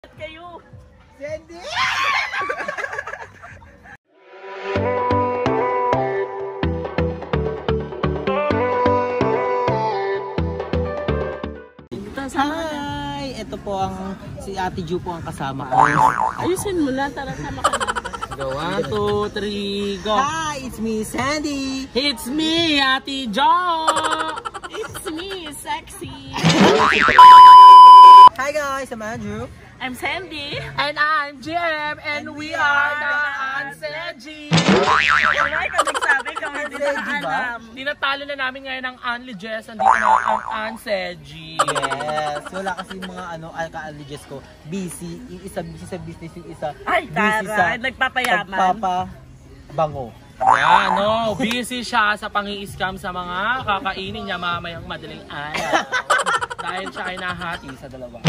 Kayo. Sandy! Hi! Ito po ang si Ate Ju po ang kasama ko. Ayusin mo na, tara sama ka na. Go, 1, 2, 3, go! Hi! It's me, Sandy! It's me, Ate Jo! It's me, sexy. Hi guys! I'm Andrew. I'm Sandy. And I'm Jem, and we are the Anseji! Alright, kung nagsabi ka, hindi na alam. Tinatalo na namin ngayon ang Only Jess, andito na ang Anseji. Yes! Wala kasi yung mga alka-alleges ko. Busy. Yung isa busy sa business, yung isa Ay, busy sa tara, nagpapayaman. pagpapabango. Yan, no? Busy siya sa pangi-scam sa mga kakainin niya mamayang madaling araw. Dahil siya ay nahati sa dalawa.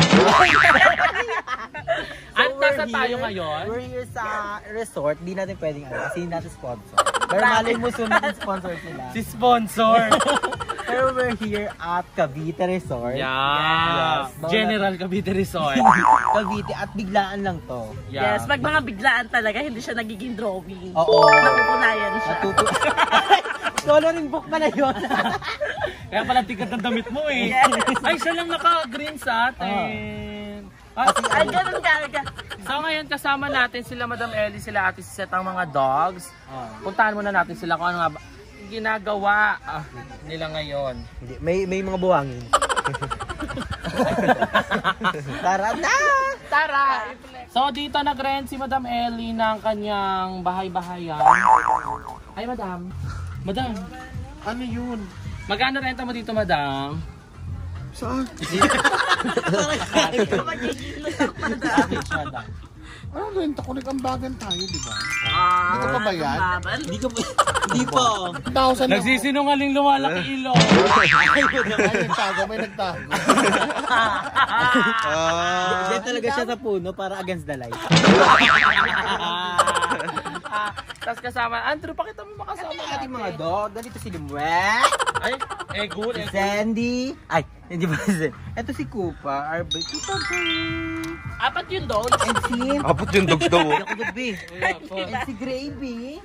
At nasa tayo ngayon? We're here sa resort. Di natin pwedeng kasi hindi natin sponsor. Pero malay mo soon natin sponsor sila. Si sponsor! Pero we're here at Cavite Resort. Yeah. Yes. General Cavite Resort. Cavite at biglaan lang to. Yeah. Yes, pag mga biglaan talaga, hindi siya nagiging drawing. Oo. Napupunayan siya. Coloring book pala yun. Kaya pala tikat ng damit mo eh. Yes. Ay, siya lang naka-green sa atin. Ay, ganun ka. So ngayon kasama natin sila Madam Ellie, sila Ate Sisette, ang mga dogs. Puntahan muna natin sila kung ano nga ba ginagawa nila ngayon. Hindi, may mga buwangin. Tara na! Tara! So dito nag-rent si Madam Ellie ng kanyang bahay-bahayan. Ay Madam. Madam. Ano yun? Magkano renta mo dito Madam? Saan? Ano rin? Takulik-ambagan tayo, di ba? Hindi ka pa ba yan? Hindi ko hindi po. 1,000 na. Nagsisinungaling lumalaki ilong. Ay, nagtago. May nagtago. Diyan talaga siya sa puno para against the light. Tapos kasama, Andrew, pakita mo makasama Ang ating mga dog, ganito si Limwet. Ay, Egul, Si Sandy. Ay, hindi ba si Ito si Kupa, our baby. Apat yung dog. And si... Apot yung dogs daw. Ako gabi. And si Gravy.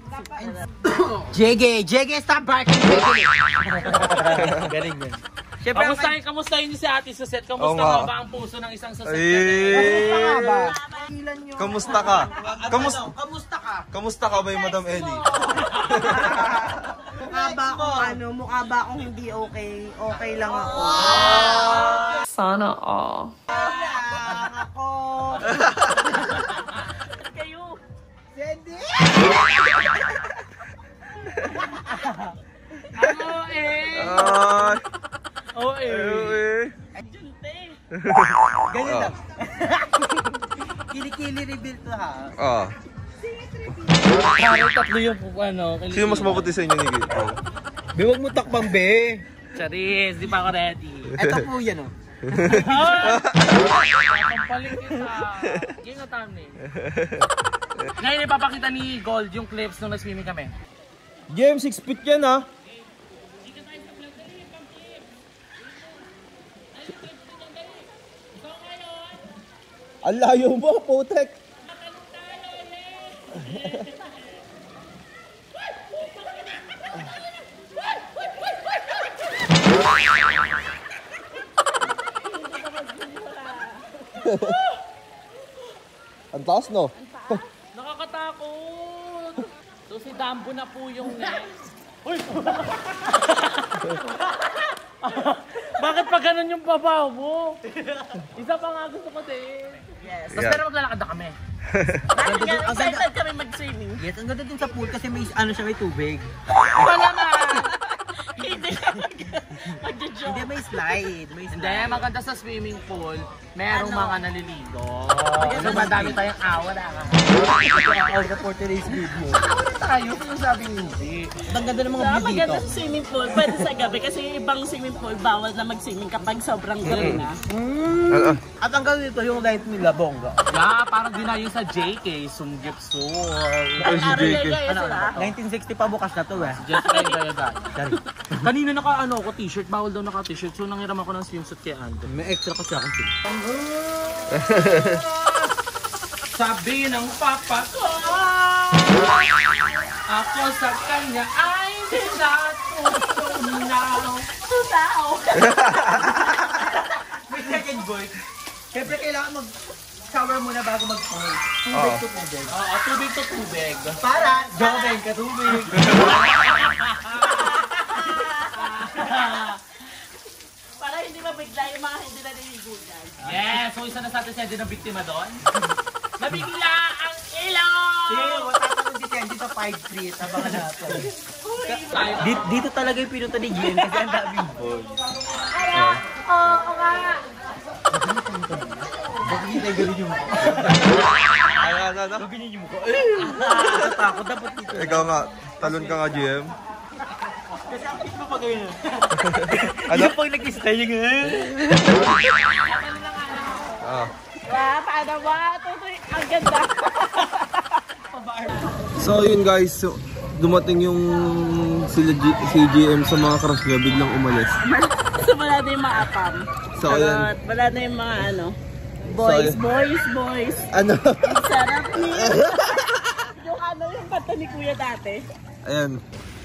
JG, stop barking, JG. Galing yun. Siyempre, Kamustahin niyo si Ate Sisette? Kamusta nga. nga ba ang puso ng isang Sisette? kamusta nga ba? Kamusta ka? Kamusta ka? Kamusta ka ba yung Madam Ellie? Mukha ba akong hindi okay? Okay lang ako. Sana all. Ako. Kayo. Sandy. Ano eh? Oo eh. Junte. Ganyan lang. Kilikili reveal to ha. Parang tatlo yung ano. Sino mas maputi sa inyo ni Gil? Be, wag mo takbang, be. Charis, di pa ako ready. Ito po yan, oh. Kampaling kita. Yung natam eh. Ngayon ipapakita ni Gold yung clips nung nag-swimming kami. James, 6 feet yan, ha? Ang layo mo, putek. Ang taas, no? Nakakatakot! So si Dambo na po yung next. Uy! Bakit pa ganun yung babaw mo? Isa pa nga gusto ko din. Yes. Tapos pero maglalakad na kami. Excited kami mag-swimming. Yes, ang ganda din sa pool kasi may ano siya, may tubig. Wala na! Hindi ka mag-joke. Hindi, may slide. May Hindi, slide. maganda sa swimming pool. Merong Ano? mga naliligo. Kasi madami tayong awa na. All for today's video. Tayo, kung sabing hindi. Ang ganda ng mga Saka view dito. maganda sa swimming pool, pwede sa gabi kasi yung ibang swimming pool bawal na mag-swimming kapag sobrang gabi na. At ang ganda dito, yung light nila, bongga. Yeah, parang dinayo sa JK, Sumgip Soul. Ang aral kayo sila. 1960 pa bukas na to, eh. Jessica yung gaya dahil. Kanina naka ano ko, t-shirt. Bawal daw naka-t-shirt. So nangiram ako ng swimsuit kay Andrew. May extra kasi akong tip. Sabi ng papa ko, ako sa kanya ay natutunaw. Tunaw. May second voice. Siyempre kailangan mag-shower muna bago mag-pool. Tubig to tubig. Oo, tubig to tubig. Para, joveng ka tubig. Para hindi mabigla yung mga hindi na niligugan. Yes, so isa na sa atin siya din ang biktima doon. Nabigla ang ilong! Sige, matatanong si Sandy sa 5 street. Abangan natin. Dito talaga yung pinunta ni Glenn kasi ang daming boy. Oo nga. Bakit hindi tayo gawin yung mukha? Ano? Gawin yung mukha. Takot dapat dito. Ikaw nga, talon ka nga, GM. Kasi ang pit mo pa gawin na. Ano? Yung pag nag-style yung Paano ba? Ang ganda. So yun guys, dumating yung si GM sa mga crush niya, biglang umalis. So wala na yung mga apam. So ayan. Wala na yung mga boys. Ano? Ang sarap niya. Yung yung kanta ni Kuya dati. Ayan.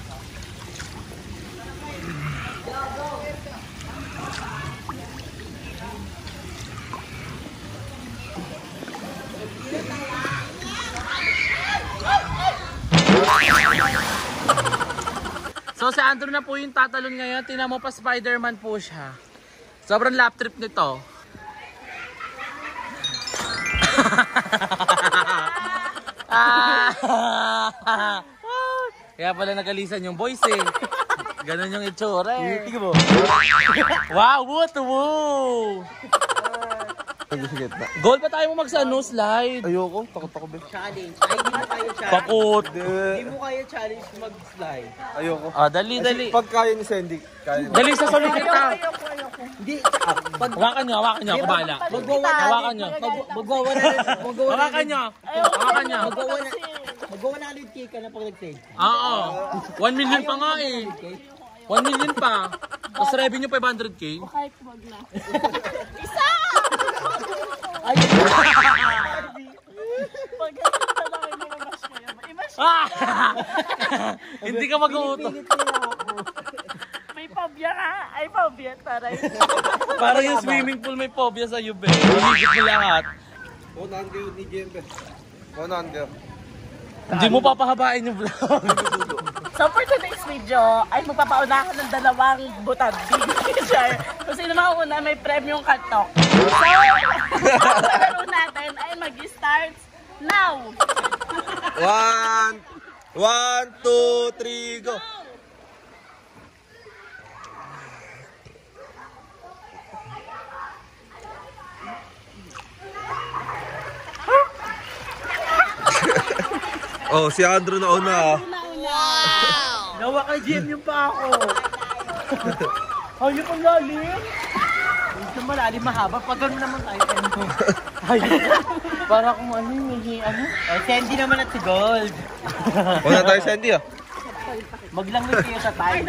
So si Andrew na po yung tatalon ngayon. Tingnan mo pa, Spider-Man po siya. Sobrang lap trip nito. Kaya pala nagalisan yung boys eh. Ganon yung itsura eh. Tingnan mo. Wow, what? Wow! Sige, Goal pa tayo mo slide. ayoko, takot ako ba? Challenge. Ay, hindi mo kaya challenge. Pakot. Hindi mo kaya challenge mag-slide. Ayoko. Ah, dali. Pag kaya ni Sandy, kaya niya. Dali sa solid kita. Hindi. Pag Hawakan nyo, kabala. Hawakan nyo. Hawakan nyo. Magawa na 100K ka na pag nag-save. Oo. 1 million pa nga eh. 1 million pa. Tapos revenue 500K. Kahit wag na. Ay, Pag nakita na kayo mga bash kayo. I-bash Ah! Hindi ka mag-uuto. May phobia ka. Ay, phobia. Taray. Parang yung swimming pool may phobia sa iyo, be. Higit mo lahat. Unahan kayo ni GM, be. Unahan kayo. Hindi mo papahabain yung vlog. So for today's video, ay magpapaunahan ng 2 butad share. Kung sino mauna may premium katok. So, ang laro natin ay mag-start now. 1, 2, 3, go! Oh, si Andrew na una. nawa kay GM yung pa ako. Ayun ang lalim. Hindi malalim mahaba. Pag gano'n naman tayo. Para kung ano. Sandy naman at si Gold. Una tayo, Sandy, ah. Maglangoy kayo sa time.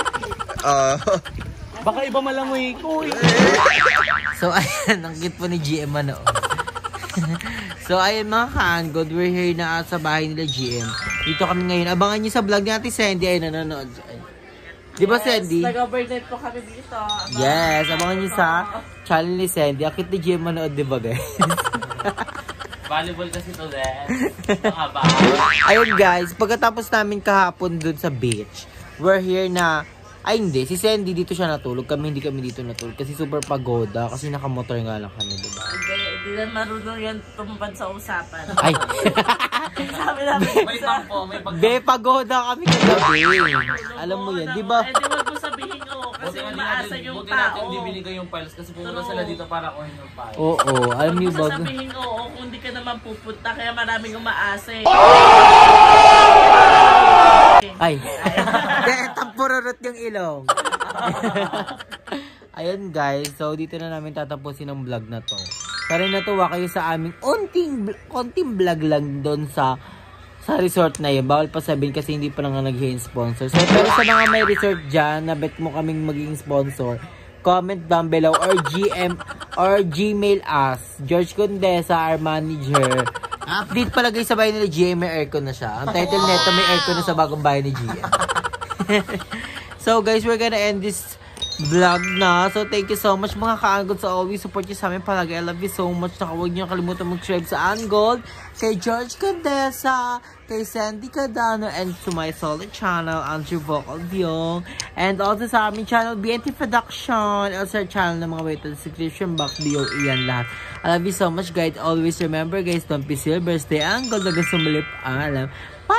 Baka iba malangoy ko eh. So ayan, ang cute po ni GM ano. So ayun mga ka-Angod, we're here na sa bahay nila GM. Dito kami ngayon. Abangan nyo sa vlog ni Ate Sandy ay nanonood. Di ba Sandy? Nag-overnight po kami dito. Yes, abangan nyo sa channel ni Sandy. Ang cute ni GM manood, di ba guys? Volleyball kasi to din. Mahaba. Ayun guys, pagkatapos namin kahapon dun sa beach, we're here na. Ay hindi, si Sandy dito siya natulog. Hindi kami dito natulog kasi super pagoda. Kasi nakamotor nga lang kami, diba? Hindi na marunong yan tumupad sa usapan. Ay! Sabi namin. May tampo, may pag... Be, pagoda kami kagabi. Alam mo yan, di ba? Eh, di wag mo sabihin oo. Kasi umaasa yung buti natin tao. bibili ko yung files kasi pumunta sila dito para kunin yung files. Oo, alam niyo ba? Sasabihin oo kung hindi ka naman pupunta. Kaya maraming umaasa eh. Ay! Tampururot yung ilong. Ayun guys, so dito na namin tatapusin ang vlog na to. Para natuwa kayo sa aming konting vlog lang doon sa sa resort na yun. Bawal pa sabihin kasi hindi pa lang nag-sponsor. So, pero sa mga may resort dyan, na bet mo kaming maging sponsor, comment down below or Gmail us. George Condesa, our manager. Update palagay sa bahay nila GM, may aircon na siya. Ang title neto, may aircon na sa bagong bahay ni GM. So guys, we're gonna end this vlog na. So thank you so much mga ka-Angold sa always support nyo sa amin palagi. I love you so much. Huwag nyo kalimutan mag-subscribe sa Angold, kay George Condesa, kay Sandy Cadano, and to my solid channel, Andrew Vocal Diong, and also sa aming channel, BNT Production, also sa channel ng mga way to the description box, BOE yan lahat. I love you so much guys. Always remember guys, don't be silver, stay Angold, hanggang sumulip. Alam. Bye!